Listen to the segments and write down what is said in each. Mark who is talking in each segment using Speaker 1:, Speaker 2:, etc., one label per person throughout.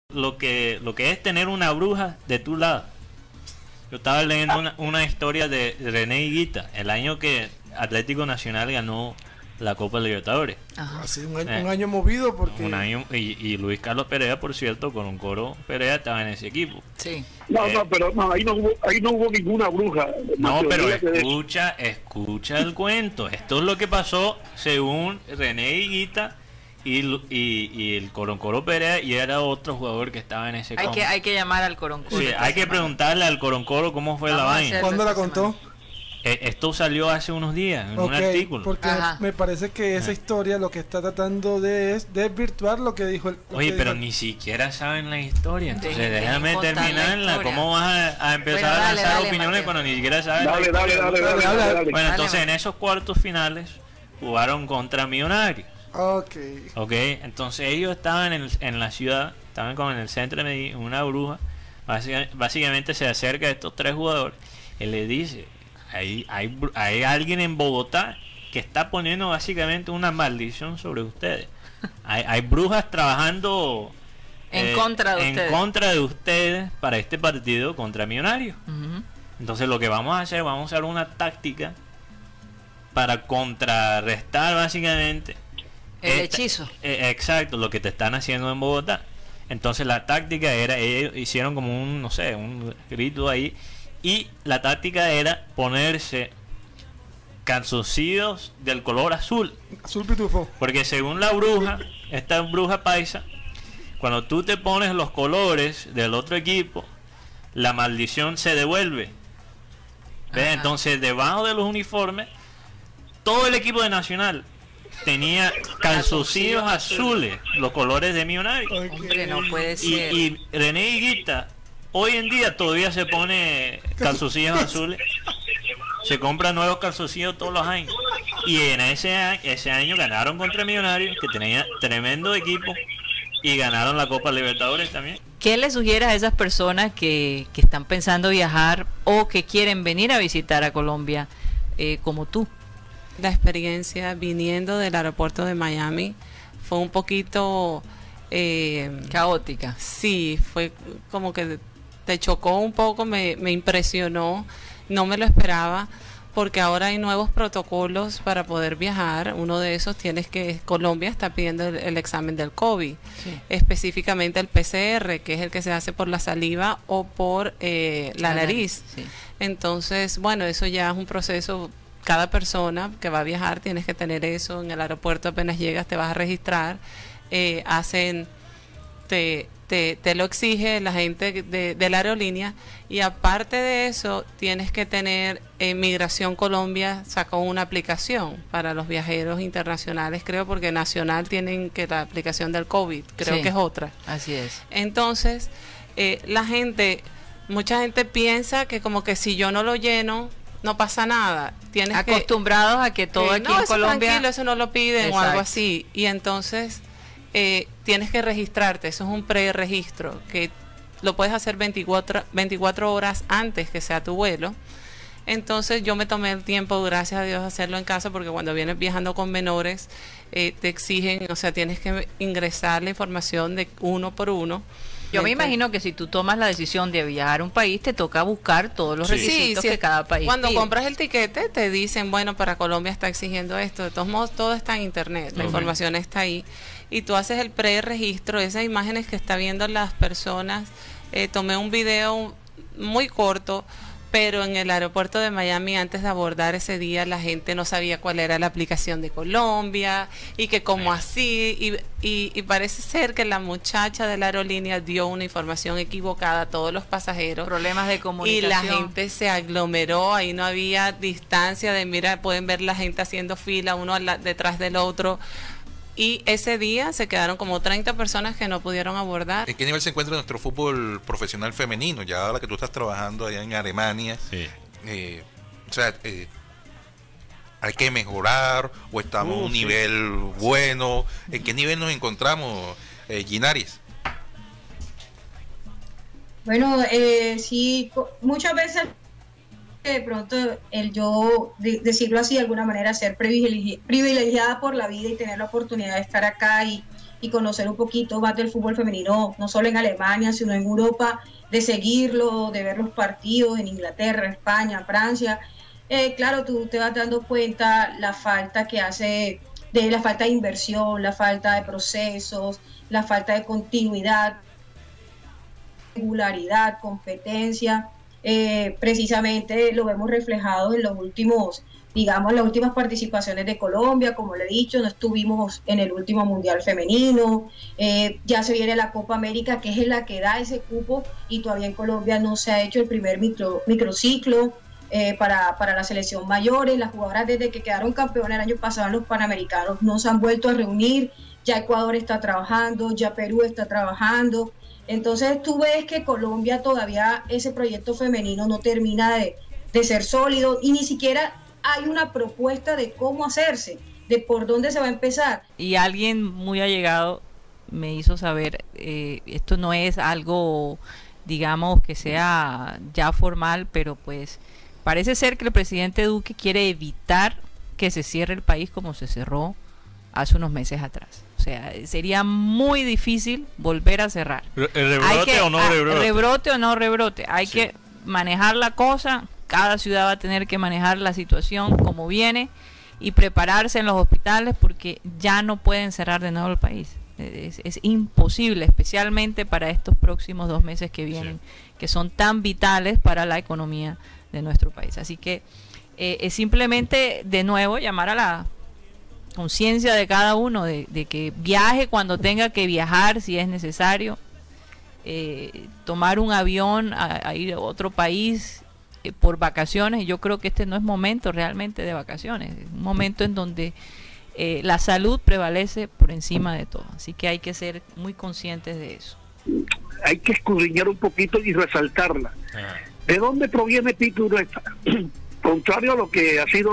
Speaker 1: lo que es tener una bruja de tu lado. Yo estaba leyendo una historia de René Higuita, el año que Atlético Nacional ganó la Copa Libertadores.
Speaker 2: Ajá. Así un año movido porque
Speaker 1: un año, y Luis Carlos Perea, por cierto, con un coro Perea estaba en ese equipo.
Speaker 3: Sí.
Speaker 4: Pero ahí no hubo ninguna bruja.
Speaker 1: No, pero escucha el cuento. Esto es lo que pasó según René Higuita y el Coroncoro Perea, y era otro jugador que estaba en ese campo.
Speaker 3: Hay que llamar al Coroncoro.
Speaker 1: Sí, hay que preguntarle al Coroncoro cómo fue la vaina.
Speaker 2: ¿Cuándo la contó?
Speaker 1: Esto salió hace unos días en un artículo.
Speaker 2: Porque me parece que esa historia lo que está tratando de desvirtuar lo que dijo el...
Speaker 1: Oye, pero ni siquiera saben la historia. Entonces déjame terminarla. ¿Cómo vas a empezar a lanzar opiniones cuando ni siquiera saben la historia?
Speaker 4: Dale.
Speaker 1: Bueno, entonces en esos cuartos finales jugaron contra Millonarios. Ok, entonces ellos estaban en la ciudad, estaban como en el centro de Medellín, una bruja. Básicamente se acerca a estos tres jugadores y le dice: hay alguien en Bogotá que está poniendo básicamente una maldición sobre ustedes. Hay brujas trabajando
Speaker 3: en contra de
Speaker 1: ustedes para este partido contra Millonarios. Entonces lo que vamos a hacer, vamos a usar una táctica para contrarrestar básicamente
Speaker 3: el hechizo.
Speaker 1: Exacto, lo que te están haciendo en Bogotá. Entonces la táctica era, ellos hicieron como un grito ahí, y la táctica era ponerse calzoncillos del color azul
Speaker 2: pitufo,
Speaker 1: porque según la bruja, esta bruja paisa, cuando tú te pones los colores del otro equipo, la maldición se devuelve. ¿Ves? Entonces debajo de los uniformes todo el equipo de Nacional tenía calzoncillos azules, los colores de Millonarios.
Speaker 3: Hombre, no puede ser.
Speaker 1: Y René Higuita hoy en día todavía se pone calzoncillos azules. Se compran nuevos calzoncillos todos los años. Y en ese año ganaron contra Millonarios, que tenía tremendo equipo, y ganaron la Copa Libertadores también.
Speaker 3: ¿Qué le sugiere a esas personas que están pensando viajar o que quieren venir a visitar a Colombia como tú?
Speaker 5: La experiencia viniendo del aeropuerto de Miami fue un poquito
Speaker 3: caótica.
Speaker 5: Sí, fue como que te chocó un poco, me impresionó, no me lo esperaba, porque ahora hay nuevos protocolos para poder viajar. Uno de esos Colombia está pidiendo el examen del COVID, específicamente el PCR, que es el que se hace por la saliva o por la nariz. Sí. Entonces, bueno, eso ya es un proceso. Cada persona que va a viajar tienes que tener eso en el aeropuerto. Apenas llegas te vas a registrar, te lo exige la gente de la aerolínea, y aparte de eso tienes que tener Migración Colombia sacó una aplicación para los viajeros internacionales, creo, porque nacional tienen que la aplicación del COVID, creo que es otra.
Speaker 3: Así es.
Speaker 5: Entonces mucha gente piensa que como que si yo no lo lleno no pasa nada.
Speaker 3: Acostumbrados a que todo aquí en Colombia,
Speaker 5: tranquilo, eso no lo piden.
Speaker 3: Exacto.
Speaker 5: O algo así, y entonces tienes que registrarte. Eso es un preregistro que lo puedes hacer 24 horas antes que sea tu vuelo. Entonces yo me tomé el tiempo, gracias a Dios, hacerlo en casa, porque cuando vienes viajando con menores te exigen, o sea, tienes que ingresar la información de uno por uno.
Speaker 3: Yo me imagino que si tú tomas la decisión de viajar a un país, te toca buscar todos los requisitos que cada país
Speaker 5: Cuando
Speaker 3: pide.
Speaker 5: compras el tiquete, te dicen, bueno, para Colombia está exigiendo esto. De todos modos, todo está en internet, la información está ahí. Y tú haces el preregistro, esas imágenes que está viendo las personas. Tomé un video muy corto, pero en el aeropuerto de Miami, antes de abordar ese día, la gente no sabía cuál era la aplicación de Colombia, y que como así, y parece ser que la muchacha de la aerolínea dio una información equivocada a todos los pasajeros.
Speaker 3: Problemas de comunicación.
Speaker 5: Y la gente se aglomeró, ahí no había distancia de, mira, pueden ver la gente haciendo fila, uno detrás del otro. Y ese día se quedaron como 30 personas que no pudieron abordar.
Speaker 6: ¿En qué nivel se encuentra nuestro fútbol profesional femenino? Ya ahora que tú estás trabajando allá en Alemania, ¿hay que mejorar o estamos a un nivel bueno? ¿En qué nivel nos encontramos, Ginaris?
Speaker 7: Bueno, sí, muchas veces de pronto decirlo así de alguna manera, ser privilegiada por la vida y tener la oportunidad de estar acá y y conocer un poquito más del fútbol femenino, no solo en Alemania, sino en Europa, de seguirlo, de ver los partidos en Inglaterra, España, Francia. Claro, tú te vas dando cuenta la falta que hace, de la falta de inversión, la falta de procesos, la falta de continuidad, regularidad, competencia. Precisamente lo vemos reflejado en los últimos, digamos, las últimas participaciones de Colombia. Como le he dicho, no estuvimos en el último Mundial Femenino, ya se viene la Copa América, que es la que da ese cupo, y todavía en Colombia no se ha hecho el primer microciclo para la selección mayores. Las jugadoras, desde que quedaron campeonas el año pasado en los Panamericanos, no se han vuelto a reunir. Ya Ecuador está trabajando, ya Perú está trabajando. Entonces tú ves que Colombia todavía, ese proyecto femenino no termina de ser sólido, y ni siquiera hay una propuesta de cómo hacerse, de por dónde se va a empezar.
Speaker 3: Y alguien muy allegado me hizo saber, esto no es algo, digamos, que sea ya formal, pero pues parece ser que el presidente Duque quiere evitar que se cierre el país como se cerró hace unos meses atrás. O sea, sería muy difícil volver a cerrar.
Speaker 1: ¿Rebrote o no rebrote?
Speaker 3: Rebrote o no rebrote. Hay que manejar la cosa. Cada ciudad va a tener que manejar la situación como viene y prepararse en los hospitales, porque ya no pueden cerrar de nuevo el país. Es imposible, especialmente para estos próximos 2 meses que vienen, que son tan vitales para la economía de nuestro país. Así que es simplemente, de nuevo, llamar a la conciencia de cada uno de que viaje cuando tenga que viajar, si es necesario, tomar un avión a ir a otro país por vacaciones. Yo creo que este no es momento realmente de vacaciones, es un momento en donde la salud prevalece por encima de todo, así que hay que ser muy conscientes de eso.
Speaker 4: Hay que escudriñar un poquito y resaltarla. ¿De dónde proviene Pipi Urueta? Contrario a lo que ha sido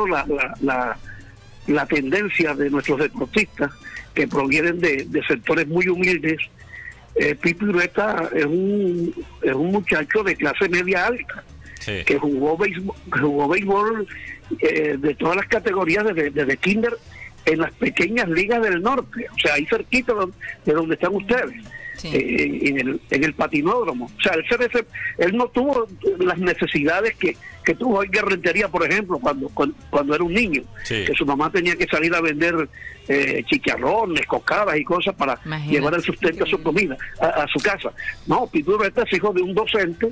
Speaker 4: la tendencia de nuestros deportistas, que provienen de sectores muy humildes, Pipi Urueta es un muchacho de clase media alta, que jugó béisbol de todas las categorías, desde kinder, en las pequeñas ligas del norte, o sea, ahí cerquita de donde están ustedes. En el patinódromo. O sea, él no tuvo las necesidades que tuvo en Rentería, por ejemplo, cuando era un niño, que su mamá tenía que salir a vender chicharrones, cocadas y cosas para llevar el sustento a su comida, a su casa. No, Pipi Urueta es hijo de un docente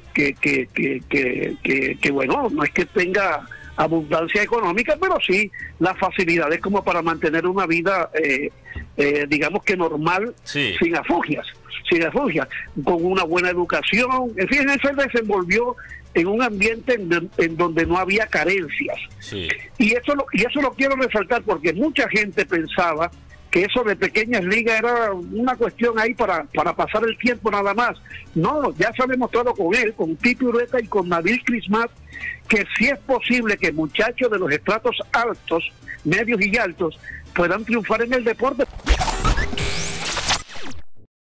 Speaker 4: que bueno, no es que tenga abundancia económica, pero sí las facilidades como para mantener una vida digamos que normal, sin afugias, con una buena educación. En fin, él se desenvolvió en un ambiente en donde no había carencias, y eso lo quiero resaltar, porque mucha gente pensaba que eso de pequeñas ligas era una cuestión ahí para pasar el tiempo nada más. No, ya se ha demostrado con él, con Pipi Urueta y con Nabil Crismat, que sí es posible que muchachos de los estratos altos, medios y altos puedan triunfar en el deporte.